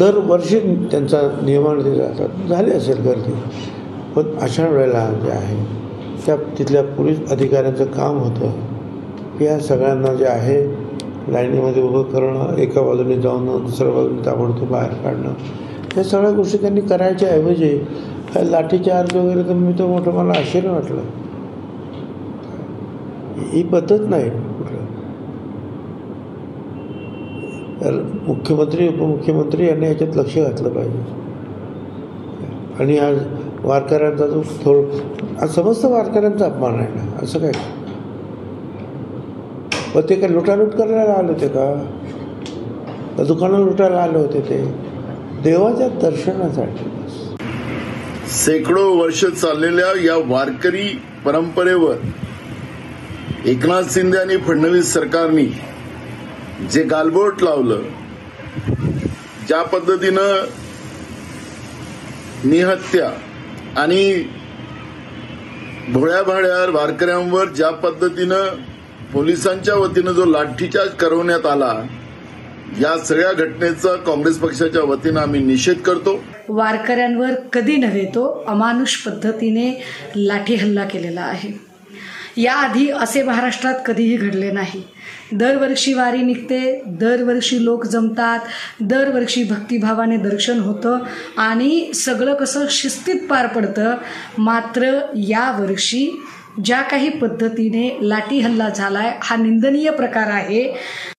दरवर्षी त्यांचा नियमाने जातात, झाली असेल गर्दी. पण अशा वेळेला जे आहे त्या तिथल्या पोलीस अधिकाऱ्यांचं काम होतं की या सगळ्यांना जे आहे लाईनीमध्ये उभं करणं, एका बाजूने जाऊन दुसऱ्या बाजूने ताबडतोब बाहेर काढणं, या सगळ्या गोष्टी त्यांनी करायच्या ऐवजी काय लाठीचार्ज वगैरे तर मी तर मोठं मला आश्चर्य वाटलं. ही पद्धत नाही कुठलं. तर मुख्यमंत्री उपमुख्यमंत्री यांनी याच्यात लक्ष घातलं पाहिजे. आणि आज वारकऱ्यांचा जो आज समस्त वारकऱ्यांचा अपमान आहे ना, असं काय? पण ते काय लुटालूट करायला आले होते का दुकानं लुटायला आले होते? ते देवाच्या दर्शनासाठी. शेकडो वर्ष चाललेल्या या वारकरी परंपरेवर एकनाथ शिंदे आणि फडणवीस सरकारने जे गालबोट लावलं, ज्या पद्धतीनं निहत्या आणि भोळ्या भाड्या वारकऱ्यांवर ज्या पद्धतीनं पोलिसांच्या वतीनं जो लाठीचार्ज करवण्यात आला, या सगळ्या घटनेचा काँग्रेस पक्षाच्या वतीनं आम्ही निषेध करतो. वारकऱ्यांवर कधी नव्हे तो अमानुष पद्धतीने लाठी हल्ला केलेला आहे. याआधी असे महाराष्ट्रात कधीही घडले नाही. दरवर्षी वारी निघते, दरवर्षी लोक जमतात, दरवर्षी भक्तिभावाने दर्शन होतं आणि सगळं कसं शिस्तीत पार पडतं. मात्र यावर्षी ज्या काही पद्धतीने लाठी हल्ला झालाय हा निंदनीय प्रकार आहे.